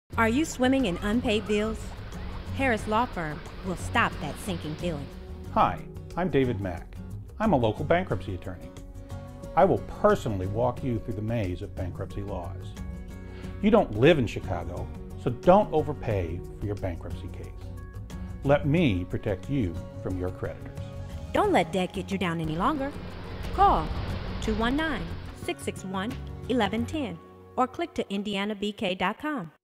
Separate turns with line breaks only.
Are you swimming in unpaid bills? Harris Law Firm will stop that sinking feeling.
Hi, I'm David Mack. I'm a local bankruptcy attorney. I will personally walk you through the maze of bankruptcy laws. You don't live in Chicago, so don't overpay for your bankruptcy case. Let me protect you from your creditors.
Don't let debt get you down any longer. Call 219-661-1110 or click to indianabk.com.